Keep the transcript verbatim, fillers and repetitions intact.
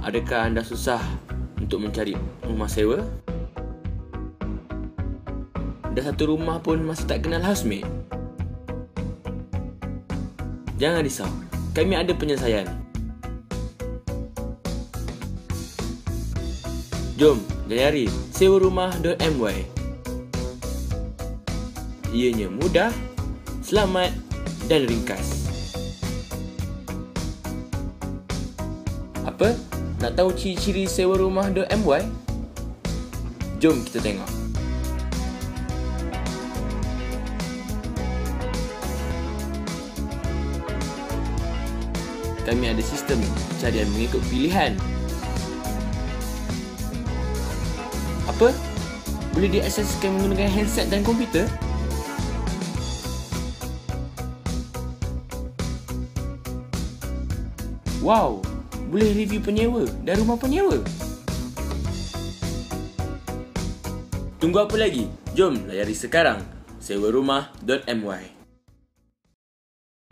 Adakah anda susah untuk mencari rumah sewa? Dah satu rumah pun masih tak kenal housemate? Jangan risau, kami ada penyelesaian. Jom layari sewa rumah dot my. Ianya mudah, selamat dan ringkas. Apa? Nak tahu ciri-ciri sewa rumah dot my? Jom kita tengok. Kami ada sistem pencarian mengikut pilihan. Apa? Boleh diakseskan menggunakan handset dan komputer? Wow, boleh review penyewa dan rumah penyewa. Tunggu apa lagi? Jom layari sekarang sewa rumah dot my.